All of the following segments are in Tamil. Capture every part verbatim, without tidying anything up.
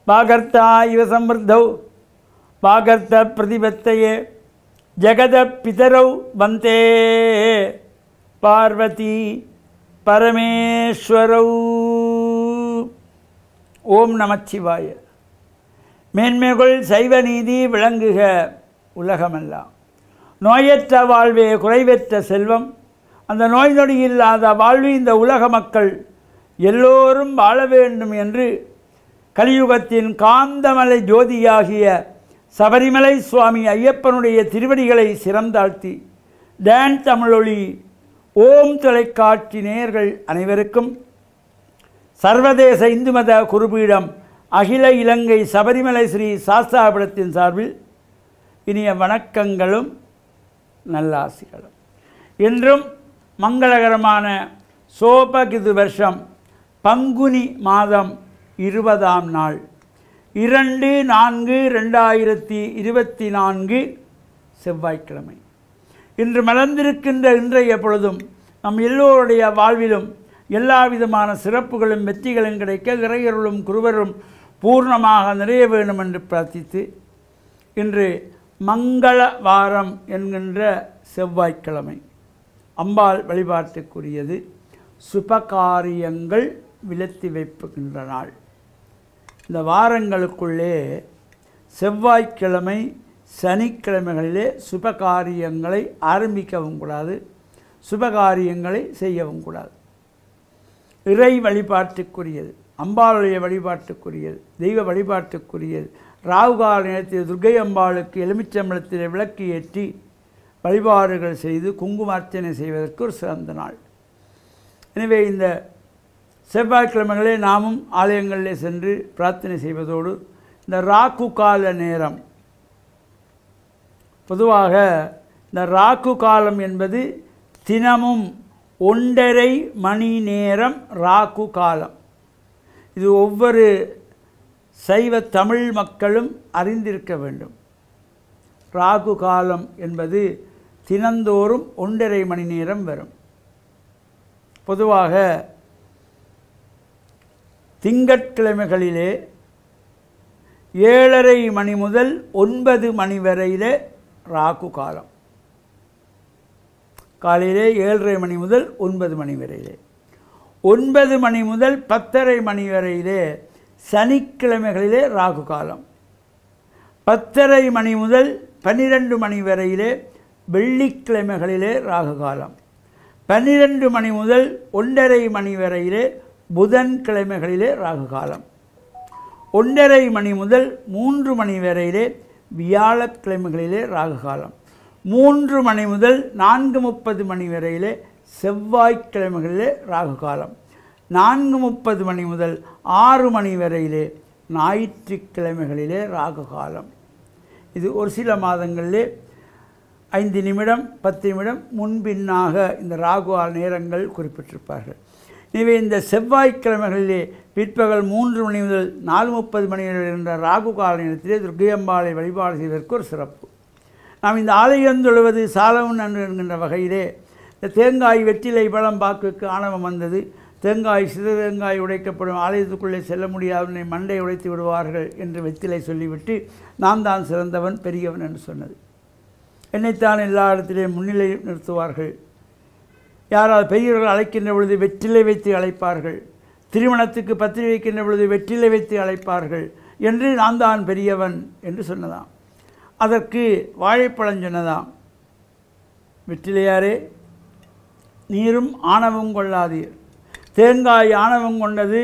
வாகர்த்தா இவ சம்வர்த்தௌ வாகர்த்த பிரதிபத்தையே ஜெகத பிதரௌ வந்தே பார்வதி பரமேஸ்வரௌ. ஓம் நமச்சிவாய. மேன்மைகள் சைவ நீதி விளங்குக உலகமெல்லாம். நோயற்ற வாழ்வே குறைவற்ற செல்வம். அந்த நோய் நொடி இல்லாத வாழ்வு இந்த உலக மக்கள் எல்லோரும் வாழ வேண்டும் என்று கலியுகத்தின் காந்தமலை ஜோதியாகிய சபரிமலை சுவாமி ஐயப்பனுடைய திருவடிகளை சிறந்தாழ்த்தி டான் தமிழொலி ஓம் தொலைக்காட்சி நேயர்கள் அனைவருக்கும் சர்வதேச இந்து மத குருபீடம் அகில இலங்கை சபரிமலை ஸ்ரீ சாஸ்தாபீடத்தின் சார்பில் இனிய வணக்கங்களும் நல்லாசிகளும். இன்றும் மங்களகரமான சோபகிது வருஷம் பங்குனி மாதம் இருபதாம் நாள் இரண்டு நான்கு ரெண்டாயிரத்தி இருபத்தி நான்கு செவ்வாய்க்கிழமை. இன்று மலர்ந்திருக்கின்ற இன்றைய பொழுதும் நம் எல்லோருடைய வாழ்விலும் எல்லா விதமான சிறப்புகளும் வெற்றிகளும் கிடைக்க இறையருளும் குருவரும் பூர்ணமாக நிறைய வேண்டும் என்று பிரார்த்தித்து இன்று மங்கள வாரம் என்கின்ற செவ்வாய்க்கிழமை அம்பாள் வழிபாட்டுக்குரியது. சுபகாரியங்கள் விலத்தி வைப்புகின்ற நாள். இந்த வாரங்களுக்குள்ளே செவ்வாய்க்கிழமை சனிக்கிழமைகளிலே சுபகாரியங்களை ஆரம்பிக்கவும் கூடாது, சுபகாரியங்களை செய்யவும் கூடாது. இறை வழிபாட்டுக்குரியது, அம்பாளுடைய வழிபாட்டுக்குரியது, தெய்வ வழிபாட்டுக்குரியது. ராகுகால நேரத்தில் துர்க்கை அம்பாளுக்கு எலுமிச்சம்பழத்தில் விளக்கு ஏற்றி வழிபாடுகள் செய்து குங்குமார்ச்சனை செய்வதற்கு ஒரு சிறந்த நாள். எனவே இந்த செவ்வாய்க்கிழமைகளே நாமும் ஆலயங்களிலே சென்று பிரார்த்தனை செய்வதோடு இந்த ராகு கால நேரம், பொதுவாக இந்த ராகு காலம் என்பது தினமும் ஒன்றரை மணி நேரம் ராகு காலம். இது ஒவ்வொரு சைவ தமிழ் மக்களும் அறிந்திருக்க வேண்டும். ராகு காலம் என்பது தினந்தோறும் ஒன்றரை மணி நேரம் வரும். பொதுவாக திங்கட்கிழமைகளிலே ஏழரை மணி முதல் ஒன்பது மணி வரையிலே ராகு காலம். காலையிலே ஏழரை மணி முதல் ஒன்பது மணி வரையிலே, ஒன்பது மணி முதல் பத்தரை மணி வரையிலே சனிக்கிழமைகளிலே ராகு காலம். பத்தரை மணி முதல் பன்னிரெண்டு மணி வரையிலே வெள்ளிக்கிழமைகளிலே ராகு காலம். பன்னிரெண்டு மணி முதல் ஒன்றரை மணி வரையிலே புதன்கிழமைகளிலே ராகு காலம். ஒன்றரை மணி முதல் மூன்று மணி வரையிலே வியாழக்கிழமைகளிலே ராகு காலம். மூன்று மணி முதல் நான்கு முப்பது மணி வரையிலே செவ்வாய்க்கிழமைகளிலே ராகு காலம். நான்கு முப்பது மணி முதல் ஆறு மணி வரையிலே ஞாயிற்றுக்கிழமைகளிலே ராகு காலம். இது ஒரு சில மாதங்களிலே ஐந்து நிமிடம் பத்து நிமிடம் முன்பின்னாக இந்த ராகு நேரங்கள் குறிப்பிட்டிருப்பார்கள். எனவே இந்த செவ்வாய்க்கிழமைகளிலே பிற்பகல் மூன்று மணி முதல் நாலு முப்பது மணி வரை என்ற ராகு கால நேரத்திலே துர்க்கை அம்பாளை வழிபாடு செய்வதற்கு ஒரு சிறப்பு. நாம் இந்த ஆலயம் தொழுவது சாலவன் அன்று என்கின்ற வகையிலே இந்த தேங்காய் வெற்றிலை பழம் பாக்குக்கு ஆணவம் வந்தது. தேங்காய் சிறு தேங்காய் உடைக்கப்படும், ஆலயத்துக்குள்ளே செல்ல முடியாதவனை மண்டை உடைத்து விடுவார்கள் என்று வெற்றிலை சொல்லிவிட்டு நான் தான் சிறந்தவன் பெரியவன் என்று சொன்னது. என்னைத்தான் எல்லா இடத்திலேயும் முன்னிலை நிறுத்துவார்கள். யாராவது பெரியவர்கள் அழைக்கின்ற பொழுது வெற்றிலை வைத்து அழைப்பார்கள். திருமணத்துக்கு பத்திரிகை வைக்கின்ற பொழுது வெற்றிலை வைத்து அழைப்பார்கள் என்று நான் தான் பெரியவன் என்று சொன்னதாம். அதற்கு வாழைப்பழம் சொன்னதாம், வெற்றிலையாரே நீரும் ஆணவம் கொள்ளாதீர். தேங்காய் ஆணவம் கொண்டது,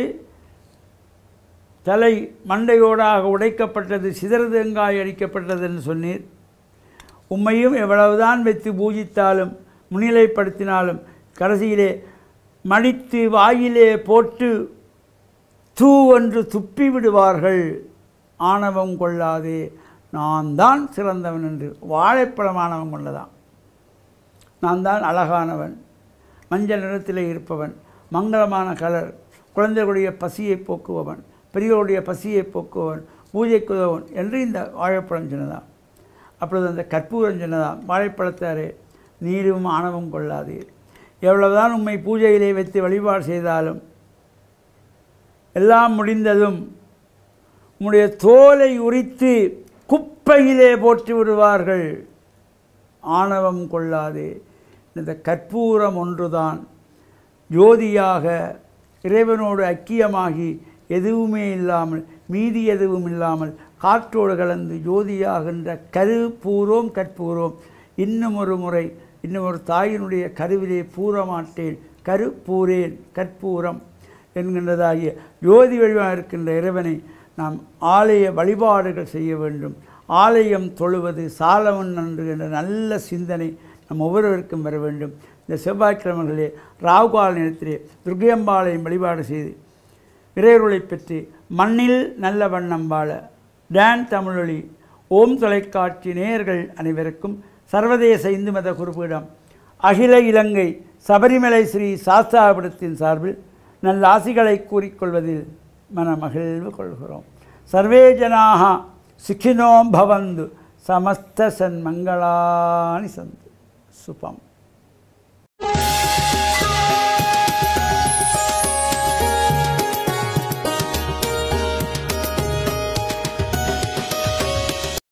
தலை மண்டையோடாக உடைக்கப்பட்டது, சிதற தேங்காய் அடிக்கப்பட்டது என்று சொன்னீர். உம்மையும் எவ்வளவுதான் வைத்து பூஜித்தாலும் முன்னிலைப்படுத்தினாலும் கடைசியிலே மடித்து வாயிலே போட்டு தூ என்று துப்பி விடுவார்கள். ஆணவம் கொள்ளாதே, நான் தான் சிறந்தவன் என்று. வாழைப்பழம் ஆணவம் கொண்டதான். நான் தான் அழகானவன், மஞ்சள் நிறத்திலே இருப்பவன், மங்களமான கலர், குழந்தைகளுடைய பசியை போக்குபவன், பெரியவருடைய பசியை போக்குபவன், பூஜைக்குதவன் என்று இந்த வாழைப்பழம் சொன்னதான். அப்பொழுது அந்த கற்பூரம் சொன்னதாம், வாழைப்பழத்தாரே நீரும் ஆணவம் கொள்ளாதீர். எவ்வளவுதான் உம்மை பூஜையிலே வைத்து வழிபாடு செய்தாலும் எல்லாம் முடிந்ததும் உம்முடைய தோலை உரித்து குப்பையிலே போட்டு விடுவார்கள். ஆணவம் கொள்ளாதே. இந்த கற்பூரம் ஒன்றுதான் ஜோதியாக இறைவனோடு ஐக்கியமாகி எதுவுமே இல்லாமல் மீதி எதுவும் இல்லாமல் காற்றோடு கலந்து ஜோதியாகின்ற கருப்பூரோம் கற்பூரோம். இன்னும் ஒரு முறை இன்னும் ஒரு தாயினுடைய கருவிலே பூரமாட்டேன், கருப்பூரேன் கற்பூரம் என்கின்றதாகிய ஜோதி வடிவாக இருக்கின்ற இறைவனை நாம் ஆலய வழிபாடுகள் செய்ய வேண்டும். ஆலயம் தொழுவது சாலவன் நன்று என்ற நல்ல சிந்தனை நம் ஒவ்வொருவருக்கும் வர வேண்டும். இந்த செவ்வாய்க்கிழமைகளிலே ராகுகால நேரத்திலே துர்க்கையம்பாளையம் வழிபாடு செய்து இறையருளை பெற்று மண்ணில் நல்ல வண்ணம் வாழ டான் தமிழொலி ஓம் தொலைக்காட்சி நேயர்கள் அனைவருக்கும் சர்வதேச இந்து மத குருபீடம் அகில இலங்கை சபரிமலை ஸ்ரீ சாஸ்தாபீடத்தின் சார்பில் நல்ல ஆசிகளை கூறிக்கொள்வதில் மன மகிழ்வு கொள்கிறோம். சர்வே ஜனாக சுகினோ பவந்து சமஸ்த சன்மங்களானி சந்து சுபம்.